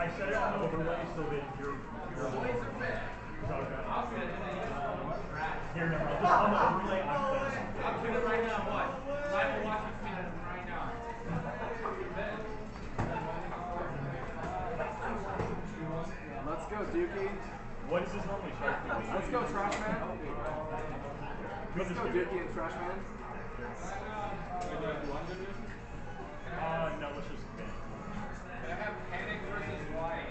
set it on overlay so that you're Boys are bad. here now. Just on the overlay, I'm I'll do it right now. What? Live watching me right now. Let's go, Dookie. What is this normally start to? Let's go, Trash Man. Let's go, Dookie and Trash Man. No, let's just ban. I have Panic versus White.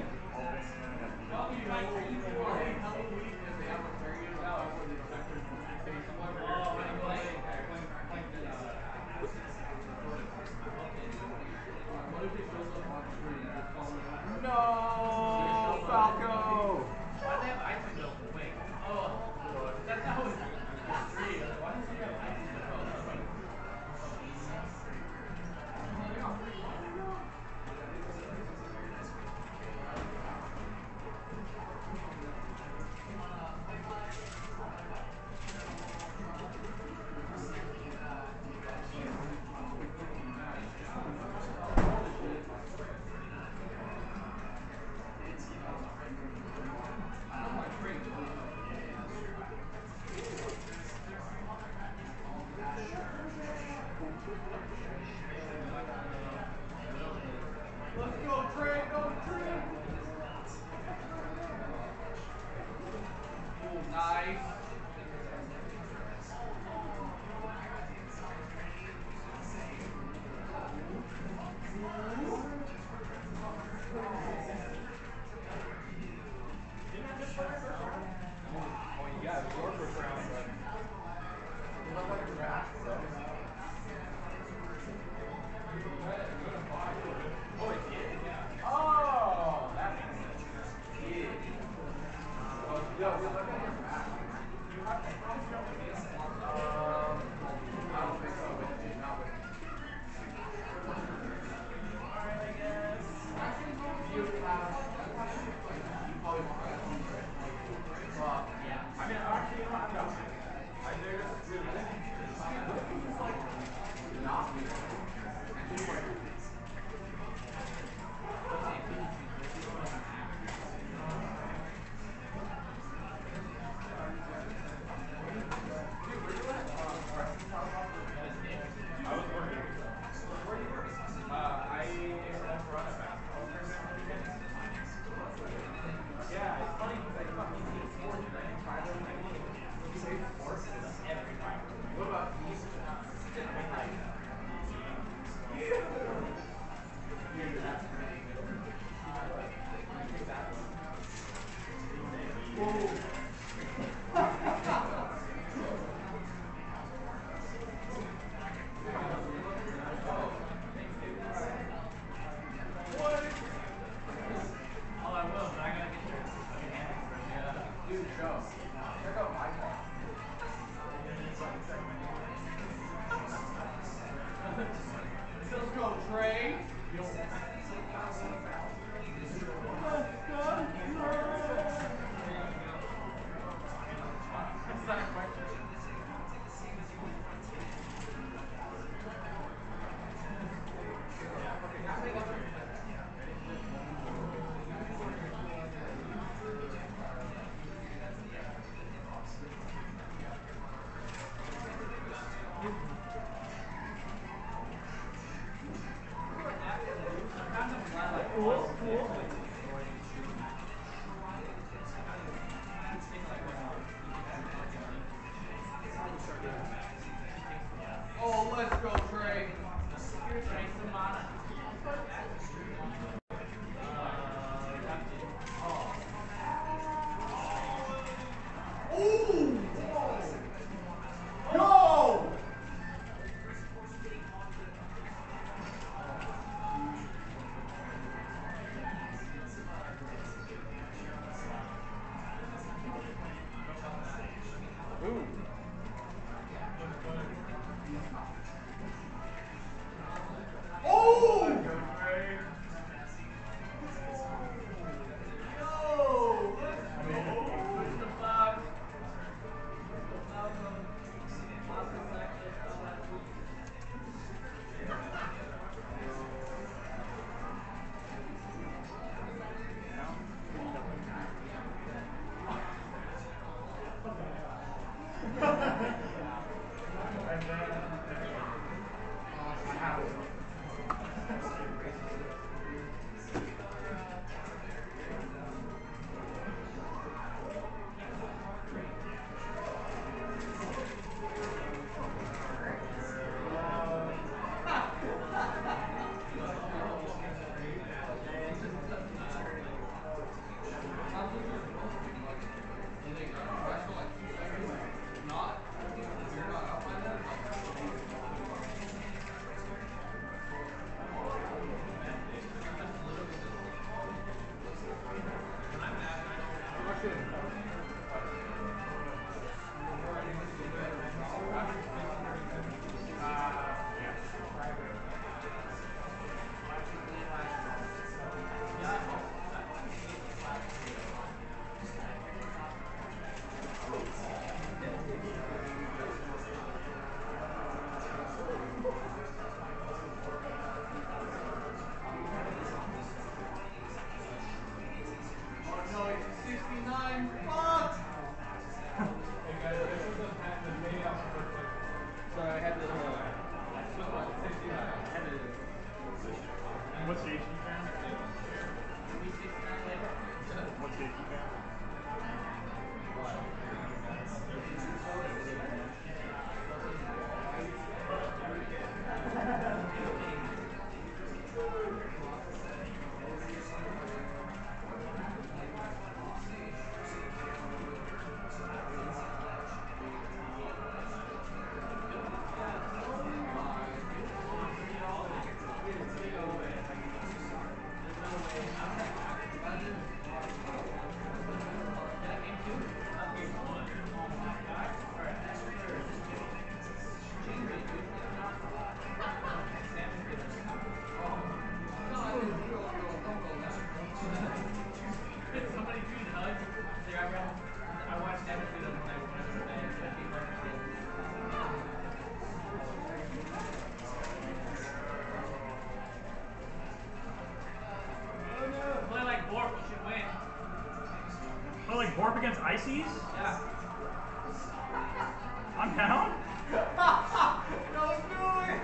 No, Falco. Why do they have items open? Wait. Oh, that's not what it's free. Why does he have items open? Let's go, Trey! Go, Trey! Nice. Oh, yeah, it's your first round, but... Oh, it did? Yeah. Oh, that makes sense. Yeah. Oh, yeah, we look at your back. What stage you found? What stage you found? Oh, like Borp against Ices? Yeah. I'm down? Don't do it!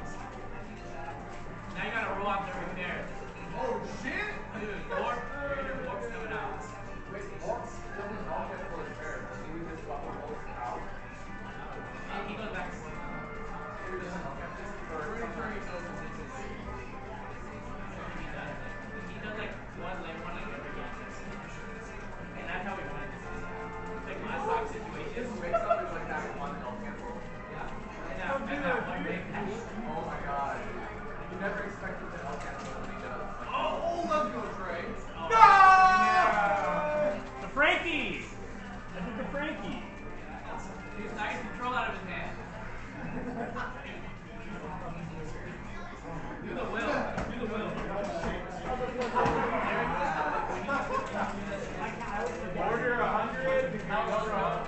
Now you gotta roll out the repair. Oh shit! Dude, Borp's coming out. Wait, Bork's doesn't all get full repair. He just buffer bolts out. He goes back and forth. He doesn't all get this for something. He does like one like every game. And that's how we win. Like my sock situation. His mix up is like that one health cancel. Yeah. And that one big match. Oh my god. You never expected the health cancel when he does. Oh, let's go, Trey. Oh, No! The Frankie! I did the Frankie. He's nice control out of his hand. Do the will. Do the will. Order 100 to count from.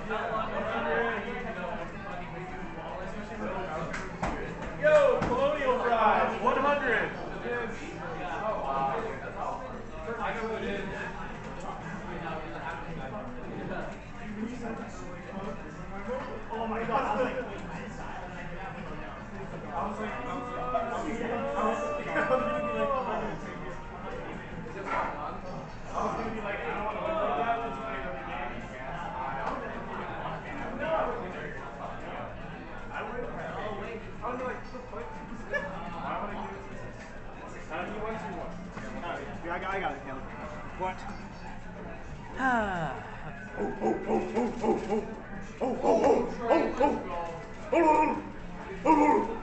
Yo, Colonial Fries, 100. I know what it is. Oh my god, I was like... I got it, Caleb. What? Oh,